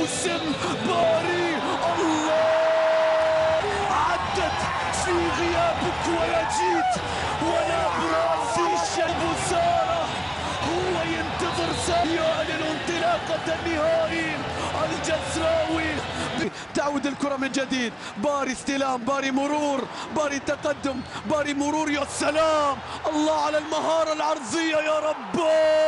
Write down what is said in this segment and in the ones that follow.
الموسم. باري الله عدت في غيابك ويجيت، ونابراس البصارة هو ينتظر يعلن انطلاقة النهائي. الجزراوي تعود الكرة من جديد، باري استلام، باري مرور، باري تقدم، باري مرور، يا سلام الله على المهارة العرضية يا رب.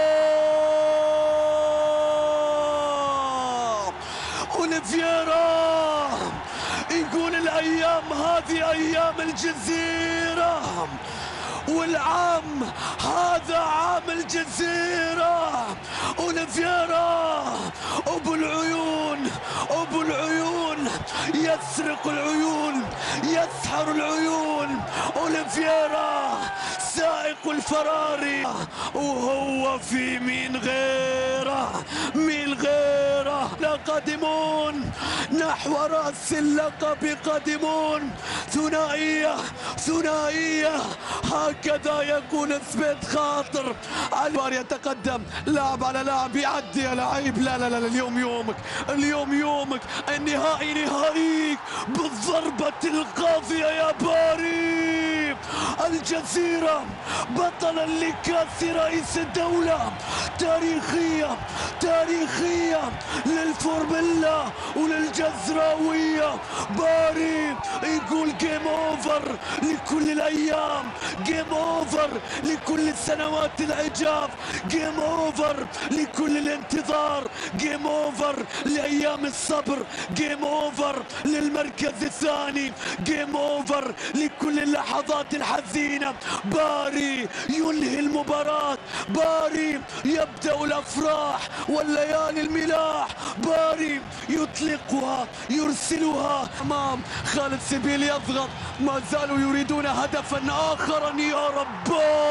اوليفيرا يقول الايام هذه ايام الجزيرة، والعام هذا عام الجزيرة. اوليفيرا ابو العيون، ابو العيون، يسرق العيون، يسحر العيون. اوليفيرا سائق الفراري، وهو في مين غيره، مين غيره. قادمون نحو رأس اللقب، قادمون ثنائية، ثنائية، هكذا يكون سبيت خاطر. البار يتقدم، لاعب على لاعب، يعدي يا لعيب. لا لا لا، اليوم يومك، اليوم يومك، النهائي نهائيك بالضربة القاضية يا باري. الجزيرة بطلا لكأس رئيس الدولة، تاريخية، تاريخية للفورميلا وللجزراوية. باري يقول جيم اوفر لكل الايام، جيم اوفر لكل السنوات العجاف، جيم اوفر لكل الانتظار، جيم اوفر لايام الصبر، جيم اوفر للمركز الثاني، جيم اوفر لكل اللحظات الحزينة. باري ينهي المباراة، باري يبدأ الافراح والليالي الملاح، باري يطلقها، يرسلها امام. خالد سبيل يضغط، ما زالوا يريدون هدفا اخر يا رب.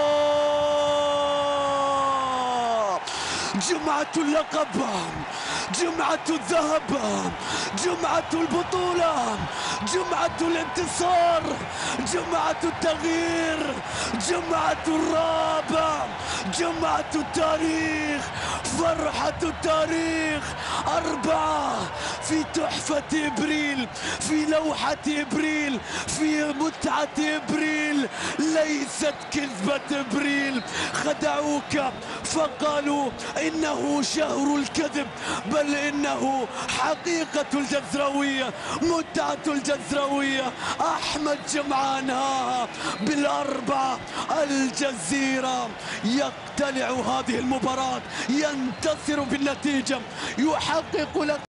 جمعة اللقب، جمعة الذهب، جمعة البطولة، جمعة الانتصار، جمعة التغيير، جمعة الرابع، جمعة التاريخ، فرحة التاريخ. 4 في تحفة إبريل، في لوحة إبريل، في متعة إبريل. ليست كذبة إبريل، خدعوك فقالوا إنه شهر الكذب، بل إنه حقيقة الجزراوية، متعة الجزراوية. أحمد جمعانها بالأربعة. الجزيرة يقتلع هذه المباراة، ينتصر بالنتيجة، يحقق لك